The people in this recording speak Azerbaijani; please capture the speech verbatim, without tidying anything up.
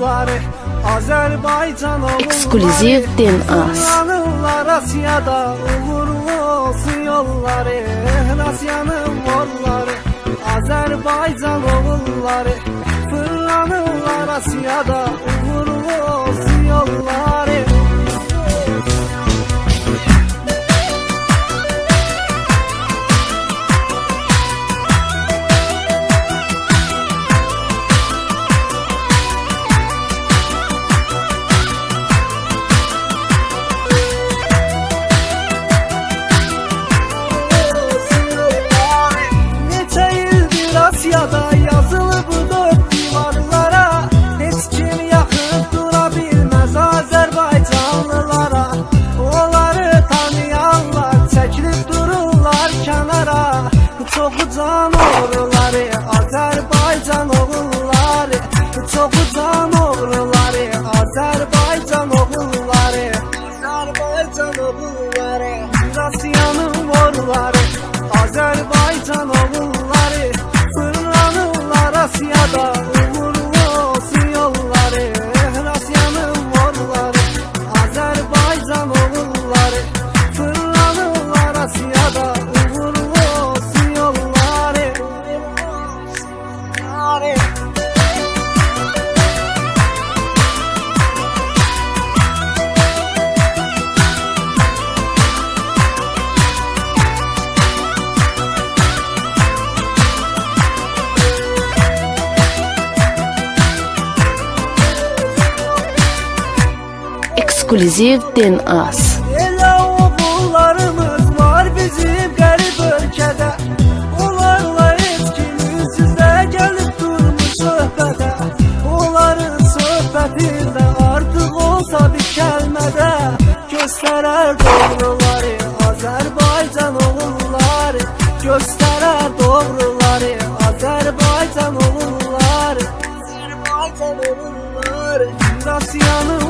oğulları, Azərbaycan oğulları. Ekskluziv din az. Fırlanırlar Asiyada, uğurlu olsun yolları. Asiyanın oğulları, Azərbaycan oğulları. Fırlanırlar Asiyada, uğurlu olsun yolları. Asiyada yazılı bu dört divarlara, heç kim yaxın dura bilməz Azərbaycanlılara. Onları tanıyanlar çəkilib dururlar kənara. Çoxu can oğruları, Azərbaycan oğulları. Çoxu can oğruları, Azərbaycan oğulları. Azərbaycan oğulları, Asiyanın oğulları, Azərbaycan oğulları. Asiyada uğurlu olsun yolları, Asiyanın oğulları, Azərbaycan oğulları. Fırlanırlar Asiyada, uğurlu olsun yolları. Ekskluziv din az. Elə oğullarımız var bizim qərib ölkədə. Onlarla heç kimsizdə gəlib durmuş söhbətə. Onların söhbətində artıq olsa bir kəlmədə göstərər doğruları, Azərbaycan oğulları. Göstərər doğruları, Azərbaycan oğulları. Azərbaycan oğulları. Asiyanın